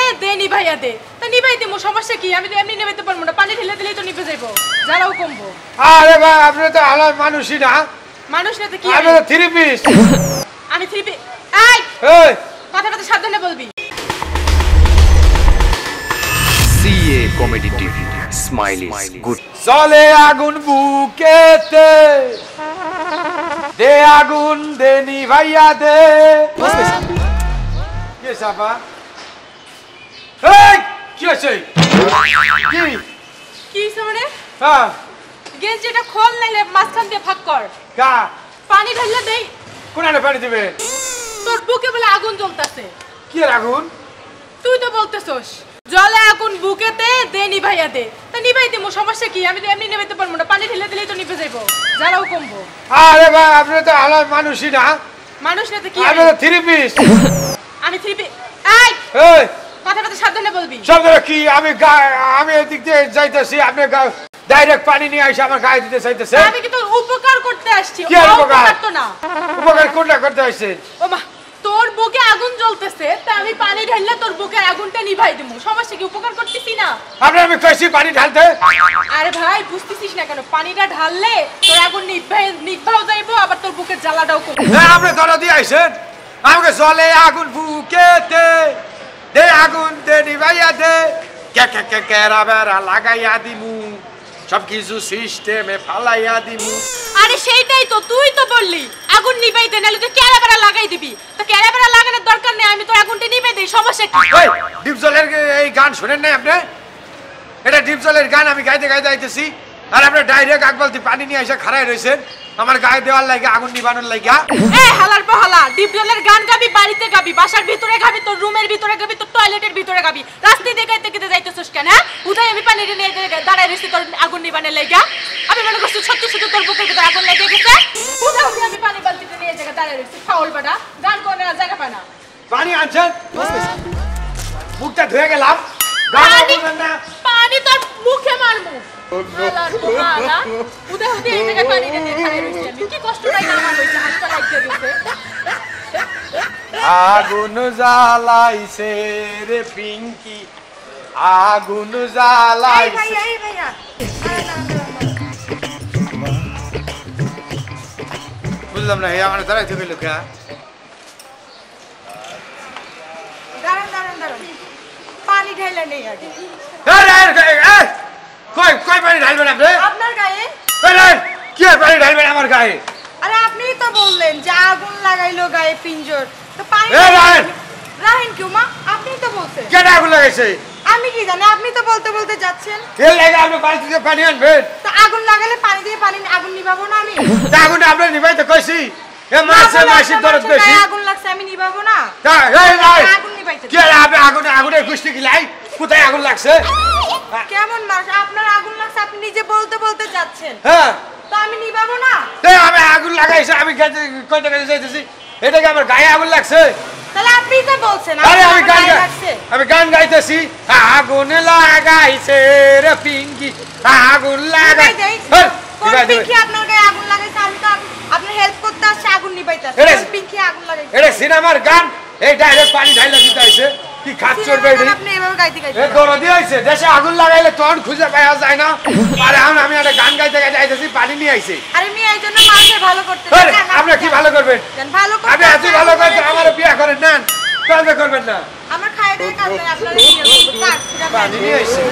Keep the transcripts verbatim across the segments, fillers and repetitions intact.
দে নিভাইয়া দে। তা নিভাই দিমু, সমস্যা কি? আমি তো এমনি নিভাইতে পারবো না, পানি ঢেলে দিলেই তো নিভে যাইবো, জ্বালাও কমবো। আরে ভাই আপনি তো হালাল মানুষই না। মানুষ না তো কি? আমি তো থ্রি পিস। আমি থ্রি পিস। এই এই কথাটা তো সাবধানে বলবি। CA comedy TV, smile is good. চলে আগুন বুকেতে, দে আগুন দে নিভাইয়া দে। কে সাপা? এই কি আছে? কি কি সামনে? হ্যাঁ গেঞ্জিটা খোল, নাইলে মাঝখান দিয়ে ফাঁক কর। কা পানি ঢাললে দেই। কোনানে পানি দিবে? তোর বুকে বলে আগুন জ্বলতাছে। কি আগুন? তুই তো বলতেছস জলে আগুন বুকেতে, দে নিভাইয়া দে। তা নিভাই দিমু, সমস্যা কি? আমি তো এমনি নিভাইতে পারবো না, পানি ঢেলে দিলেই তো নিভে যাইবো, জ্বালাও কমবো। আরে ভাই আপনি তো হালাল মানুষই না। মানুষ না তো কি? আমি তো থ্রি পিস। আমি থ্রি পিস। এই এই কথাটা তো সাবধানে বলবি। সব কি আমি গা- আমি এদিক দিয়ে যাইতেছি, আপনি ডাইরেক্ট পানি নিয়ে আইসা আমার গায়ে দিতে চাইতেছে। আমি কি তোর উপকার করতে আসছি? কি আর উপকার? উপকার তো না। উপকার কোনটা করতে আসছেন? ও মা, তোর বুকে আগুন জ্বলতেছে, তা আমি পানি ঢাললে তোর বুকের আগুনটা নিভাই দিমু, সমস্যা কি? উপকার করতেছি না? আপনি আমি কইছি পানি ঢালতে। আরে ভাই বুঝতেছিস না কেন? পানিটা ঢাললে তোর আগুন নিভাই নিভাও যাইবো, আবার তোর বুকের জ্বালাটাও কমবে। হ্যাঁ আপনি ধরা দিয়ে আইছেন আমাকে জলে আগুন বুকেতে, দে আগুন দে নিভাইয়া দে, কে কে কে কেরা বেড়া লাগাইয়া দিমু, সব কিছু সিস্টেমে ফালাইয়া দিমু। আরে সেইটাই তো, তুই তো বললি আগুন নিভাই দে, নাহলে তুই ক্যারাবেরা লাগাই দিবি। তো ক্যারাবেরা লাগানোর দরকার নেই, আমি তোর আগুনটা নিভাই দেই, সমস্যা কি? এই ডিপ জলের এই গান শুনেন নাই আপনি? এটা ডিপ জলের গান, আমি গাইতে গাইতে আইতেছি আর আপনি ডাইরেক্ট আগ বালতি পানি নিয়ে এসে খাড়াই রয়েছেন আমার গায়ে দেওয়ার লাগে, আগুন নিবানোর লাগা। এ হালার পাহালা, ডিপজলের গান গাবি, বাড়িতে গাবি, বাসার ভিতরে গাবি, তোর রুমের ভিতরে গাবি, তোর টয়লেটের ভিতরে গাবি, রাস্তায় দিয়ে গাইতে গাইতে যাইতেছস কেন? হ্যাঁ উঠাই আমি পানি নিয়ে দাঁড়ায় রইছি তোর আগুন নিবানোর লাগা। আমি মনে করছি সত্যি সত্যি তোর বুকের ভিতরে আগুন লেগে গেছে। উঠাই উঠে আমি পানি বালতিতে নিয়ে জায়গা দাঁড়ায় রইছি, ফাউল বাটা গান কোনে না জায়গা পায় না। পানি আনছেন, মুখটা ধুয়ে গেলাম, গান পানি বলবেন না। পানি তোর মুখে মারমু। হালার পাহালা, উঠাই উঠে এই জায়গায় পানি নিয়ে দাঁড়ায় রইছি আমি। কি কষ্টটাই না আমার হইছে, হাতটা লাগিয়ে গেছে। আগুন জ্বালাইছে রে পিঙ্কি, আগুন জ্বালাইছে। বুঝলাম না, এই আমার দাঁড়াইতে গেল কে? দাঁড়ান দাঁড়ান দাঁড়ান, পানি ঢেলে নেই আগে। কই কই পানি ঢালবেন আপনি? আপনার গায়ে? কি আর পানি ঢালবেন আমার গায়ে? আরে আপনিই তো বললেন যে আগুন লাগাইলো গায়ে পিঞ্জর, তো পানি রাহেন কেউ মা? আপনিই তো বলছেন। কেন আগুন লাগাইছে? আমি কি জানি, আপনি তো বলতে বলতে যাচ্ছেন। এর লাগে আপনি বালতি দিয়ে পানি আনবেন। তো আগুন লাগালে পানি দিয়ে পানি আগুন নিভাবো না আমি? আগুন আপনি নিভাইতে কইছি, এ মাছে মাছি দরদ বেশি। আগুন লাগছে আমি নিভাবো না? আগুন নিভাইতে কি আর আপনি আগুন আগুনের গুষ্টি গিলাই? কোথায় আগুন লাগছে? কেমন মানুষ? আপনার আগুন লাগছে, আপনি নিজে বলতে বলতে যাচ্ছেন। হ্যাঁ তো আমি নিভাবো না? আমি আগুন লাগাইছি, আমি কইতে কইতে যাইতেছি, এটা কি আমার গায়ে আগুন লাগছে? তাহলে আপনিই তো বলছেন আরে আমি গান লাগছে। আমি গান গাইতেছি, আগুন লাগাইছে রে পিঙ্কি, আগুন লাগাই দেই। কোন পিঙ্কি আপনার গায়ে আগুন লাগাইছে? আমি তো আপনার হেল্প করতে আসছি, আগুন নিভাইতে আসছি। কোন পিঙ্কি আগুন লাগাইছে? এটা সিনেমার গান, এই ডাইরেক্ট পানি ঢাইলা দিতে আইছে। কি খাচ্ছর বেডি? আপনি এভাবে গাইতে গাইতে এ দরদি আইছে, দেশে আগুন লাগাইলে তখন খুঁজে পাওয়া যায় না। আরে আমি একটা গান গাইতে গাইতে আইতেছি, পানি নিয়ে আইছে। আরে আমি এই জন্য মানুষের ভালো করতে চাই। আপনি কি ভালো করবেন? ভালো করতে আপনি এত ভালো করতে আমার বিয়ে করেন না, কেন করবেন না? আমার খাই দিয়ে কাজ নাই, আপনারা বিয়ে করবেন। কাজ সেটা পানি নিয়ে আইছে।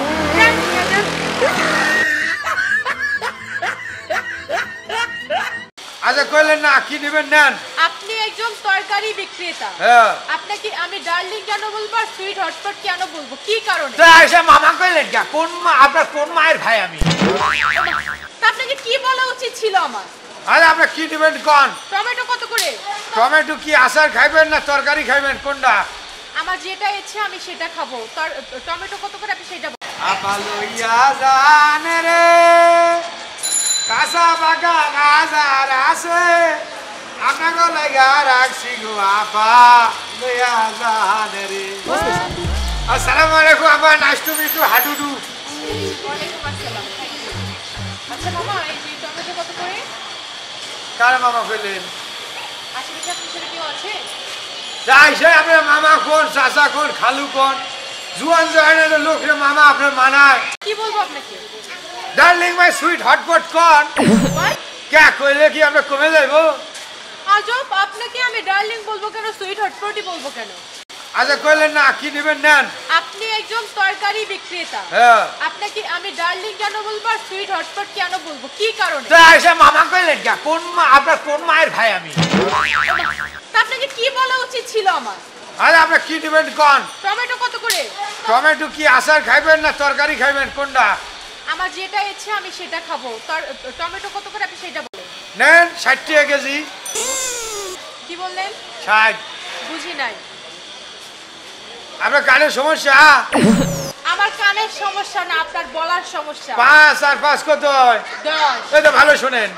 আচ্ছা কইলেন না কি নেবেন নেন? আপনি একজন তরকারি বিক্রেতা, হ্যাঁ আপনাকে আমি ডার্লিং কেন বলবো আর সুইট হটপট কেন বলবো, কি কারণে? তা এসে মামা কইলেন কি? কোন মা? আপনার কোন মায়ের ভাই আমি? তা আপনাকে কি বলা উচিত ছিল আমার? আরে আপনি কি নেবেন কোন? টমেটো কত করে? টমেটো কি আচার খাইবেন না তরকারি খাইবেন, কোনটা? আমার যেটা ইচ্ছে আমি সেটা খাবো। টমেটো কত করে আপনি সেটা বলুন। আপা লইয়া জান রে কাঁচা বাগান আজার আছে, আপনাকে লাগা রাখছি গো আপা লইয়া জান রে। আসসালামু আলাইকুম আপা, নাইস টু মিট ইউ, হাডুডু। ওয়ালাইকুম আসসালাম। আচ্ছা মামা, এই যে টমেটো কত করে? কার মামা কইলেন? আশেপাশে আপনার সাথে কেউ আছে? যাই সে আপনার মামা কোন, চাচা কোন, খালু কোন? জুয়ান জওয়ানের লোকরে মামা আপনার মানায়। কি বলবো আপনাকে? Darling my sweet hotpot corn. কে কইলে কি আমরা কমে যাইবো? আজব, আপনাকে আমি ডার্লিং বলবো কেন, সুইট হটপটই বলবো কেন? আচ্ছা কইলেন না, কি নেবেন নেন। আপনি একজন তরকারি বিক্রেতা, হ্যাঁ আপনাকে আমি ডার্লিং কেন বলবো আর সুইট হটপট কেন বলবো, কি কারণে? তা এসে মামা কইলেন কে? কোন মা আপনার কোন মায়ের ভাই আমি? তা আপনাকে কি বলা উচিত ছিল আমার? আরে আপনি কি নেবেন কোন? টমেটো কত করে? টমেটো কি আচার খাইবেন না তরকারি খাইবেন কোনটা? আমার যেটা ইচ্ছে আমি সেটা খাবো। টমেটো কত করে আপনি সেটা বলেন। নেন ষাট টাকা কেজি। কি বললেন? ষাট। বুঝি নাই। আপনার কানের সমস্যা? আমার কানের সমস্যা না, আপনার বলার সমস্যা। পাঁচ আর পাঁচ কত হয়? দশ। এই তো ভালো শোনেন।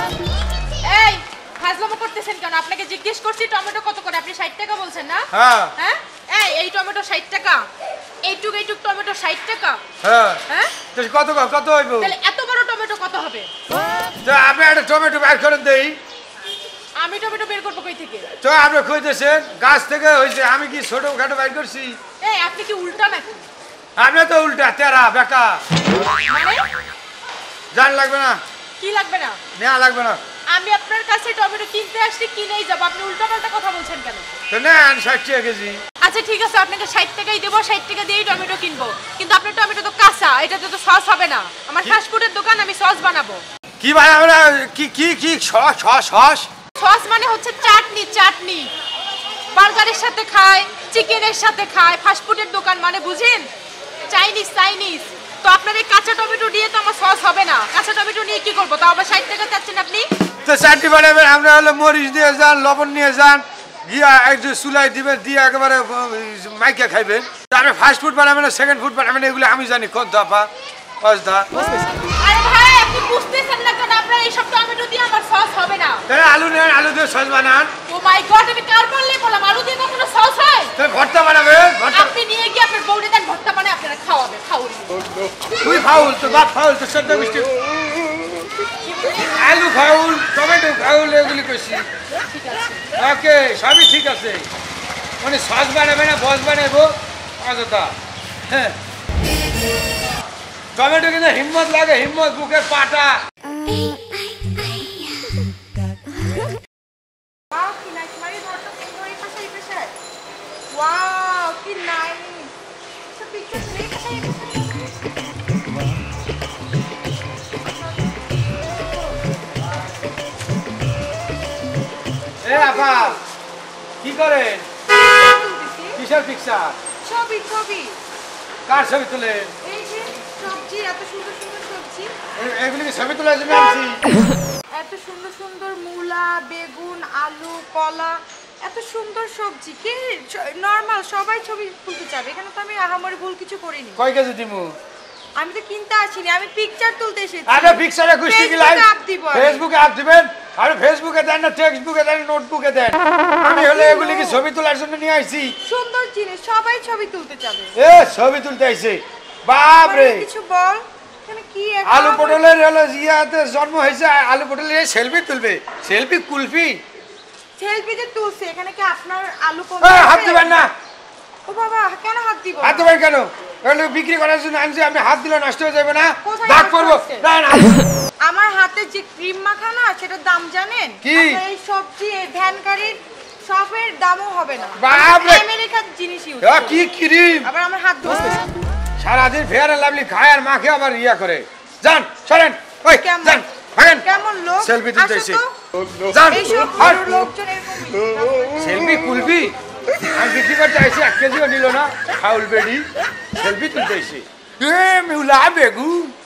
এই ফাজলামো করতেছেন কেন? আপনাকে জিজ্ঞেস করছি টমেটো কত করে, আপনি ষাট টাকা বলছেন না? হ্যাঁ হ্যাঁ এই এই টমেটো ষাট টাকা, এইটুক এইটুক টমেটো ষাট টাকা। হ্যাঁ হ্যাঁ তো কত কত হইব? তাহলে এত বড় টমেটো কত হবে? তো আপনি একটা টমেটো বের করে দেই। আমি টমেটো বের করবো কই থেকে? তো আপনি কইতেছেন গাছ থেকে হইছে, আমি কি ছোট খাটো বের করছি? এই আপনি কি উল্টা নাকি? আপনি তো উল্টা তেরা বেকা। মানে জান লাগবে না? কি লাগবে না? নেওয়া লাগবে না। আমি আপনার কাছে টমেটো কিনতে আসছি, কিনেই যাব, আপনি উল্টা পাল্টা কথা বলছেন কেন? তো নেন ষাট টাকা কেজি। আচ্ছা ঠিক আছে, আপনাকে ষাট টাকাই দেবো, ষাট টাকা দিয়েই টমেটো কিনবো। কিন্তু আপনার টমেটো তো কাঁচা, এটাতে তো সস হবে না। আমার ফাস্টফুডের দোকান, আমি সস বানাবো। কি বানাবো? কি কি কি সস সস সস? সস মানে হচ্ছে চাটনি, চাটনি বার্গারের সাথে খায়, চিকেনের সাথে খায়, ফাস্টফুডের দোকান মানে বুঝেন, চাইনিজ চাইনিজ। তো আপনার এই কাঁচা টমেটো দিয়ে তো আমার সস হবে না। কাঁচা টমেটো নিয়ে কি করবো? তাও আবার ষাট টাকা চাচ্ছেন আপনি। তো চাটনি বানাবেন, আমরা হলে মরিচ দিয়ে যান, লবণ নিয়ে যান, গিয়া একটু চুলাই দিবেন, দিয়ে একেবারে মাইকে খাইবেন। আমি ফার্স্ট ফুড বানাবেন না সেকেন্ড ফুড বানাবেন এগুলো আমি জানি। কোন দফা দা? আরে ভাই আপনি বুঝতেছেন না কেন? আপনার এইসব টমেটো দিয়ে আমার সস হবে না। তাহলে আলু নেন, আলু দিয়ে সস বানান। ও মাই গড, আমি কার বললে বললাম আলু দিয়ে কখনো সস হয়? তাহলে ভর্তা বানাবেন। ভর্তা আপনি নিয়ে গিয়ে আপনার বউরে দেন, ভর্তা বানায় আপনারা খাওয়াবে। খাওয়ান। তুই ফাউল, তো বাপ ফাউল, তো সদ্য মিষ্টি আলু ফাউল, টমেটো ফাউল, এগুলি কইছি। ঠিক আছে ওকে সবই ঠিক আছে। মানে সস বানাবে না বস বানাবো অযথা। হ্যাঁ টমেটো কিন্তু হিম্মত লাগে, হিম্মত বুকের পাটা। ওয়াও কি নাইস, মানে ধরতো সুন্দর এই পাশে এই পাশে। ওয়াও কি নাইস। সব পিকচার এই পাশে এই পাশে। এ আপা কি করেন? কিসের পিকচার? ছবি ছবি। কার ছবি তুলে? এই যে সবজি, এত সুন্দর সুন্দর সবজি, এ- এগুলি কি ছবি তোলার জন্য আনছি? এত সুন্দর সুন্দর মূলা, বেগুন, আলু, কলা, এত সুন্দর সবজি। কি নরমাল সবাই ছবি তুলতে চাবে, এখানে তো আমি আহামরি ভুল কিছু করিনি। কয় কেজি দিমু? আমি তো কিনতে আসিনি, আমি পিকচার তুলতে এসেছি। আরে পিকচারে গুষ্টি কি লাইভ? ফেসবুকে আপ দিব আমি। ফেসবুকে আপ দিবেন? আরে ফেসবুকে দেন না টেক্সটবুকে দেন, নোটবুকে দেন। আমি হলে এগুলি কি ছবি তোলার জন্য নিয়ে আইছি? সুন্দর জিনিস, সবাই ছবি তুলতে চাবে। এ ছবি তুলতে আইছে বাপ রে। আরে কিছু বল, এখানে কি এক আলু পটলের হলো জিয়াতে জন্ম হয়েছে, আলু পটলের সেলফি তুলবে। সেলফি কুলফি? সেলফি যে তুলছে, এখানে কি আপনার আলু কম? এ, হাত দিবেন না। ও বাবা, কেন হাত দিব? হাত দিবেন কেন? এগুলো বিক্রি করার জন্য আনছি, আপনি হাত দিলে নষ্ট হয়ে যাবে না? কোথায় দাগ নষ্ট পড়বো হচ্ছে? না না। আমার হাতে যে ক্রিম মাখানো সেটার দাম জানেন? কি? আপনার এই সবজি, এই ভ্যান গাড়ির সবের দামও হবে না। বাপ রে। আমেরিকার জিনিস ইউজ এ, কি ক্রিম! আবার আমার হাত ধরছে। সারাদিন ফেয়ার এন্ড লাভলি খায় আর মাখে আবার ইয়া করে। যান সরেন, ওই কেমন? যান ভাগেন। কেমন লোক? সেলফি তুলতে আসো এসে। তো। যান এইসব হাট। লোকজন এরকমই। সেলফি কুলফি আমি বিক্রি করতে আইসি, এক কেজিও নিল না। ফাউল বেডি সেলফি তুলতে এসে। এ মিউলা বেগু